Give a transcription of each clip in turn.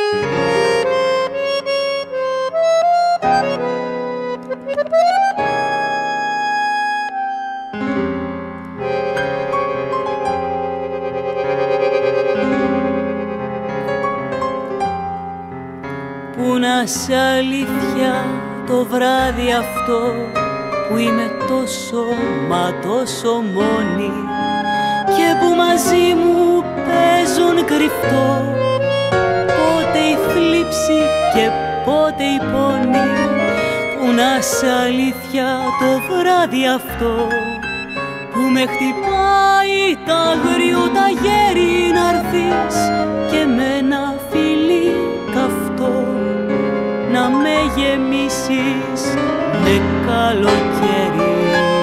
Πού να σε αλήθεια το βράδυ αυτό που είμαι τόσο μα τόσο μόνη και που μαζί μου παίζουν κρυφτό πότε η θλίψη και πότε η πόνη. Πού να σε αλήθεια το βράδυ αυτό που με χτυπάει τα αγρίου τα γέρι να'ρθείς και με ένα φιλί καυτό να με γεμίσεις με καλοκαίρι.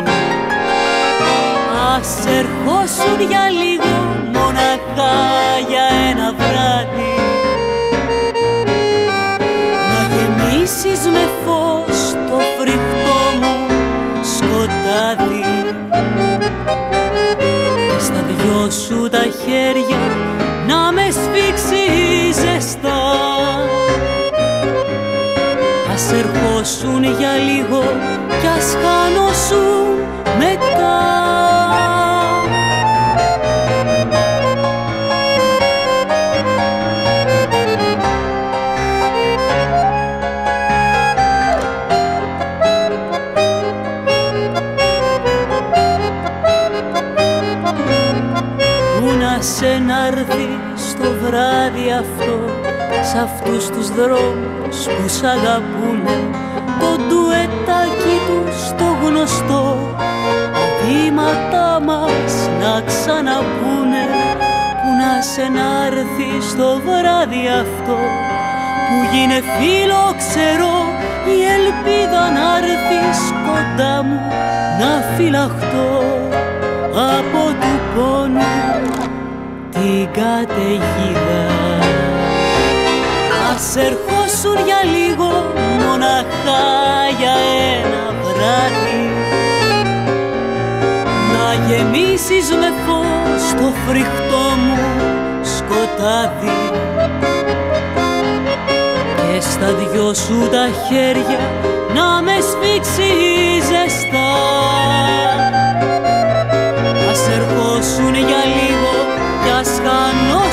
Ας ερχόσουν για λίγο μοναχά για ένα βράδυ να γεμίσεις με φως το φρικτό μου σκοτάδι και στα δυο σου τα χέρια να με σφίξεις ζεστά. Ας ερχόσουν για λίγο κι ας χάνωσουν μετά. Πού να σε να'ρθείς το βράδυ αυτό σ' αυτούς τους δρόμους που σ' αγαπούνε, το ντουετάκι τους το γνωστό, τα βήματά μας να ξαναπούνε. Πού να σε να'ρθείς το βράδυ αυτό που γίνε φιλόξερο η ελπίδα να'ρθείς κοντά μου να φυλαχτώ από του πόνου την καταιγίδα. Ας ερχόσουν για λίγο μοναχά για ένα βράδυ να γεμίσεις με φως το φρικτό μου σκοτάδι και στα δυο σου τα χέρια να με σφίξεις ζεστά. Ας ερχόσουν για λίγο κι ας χάνω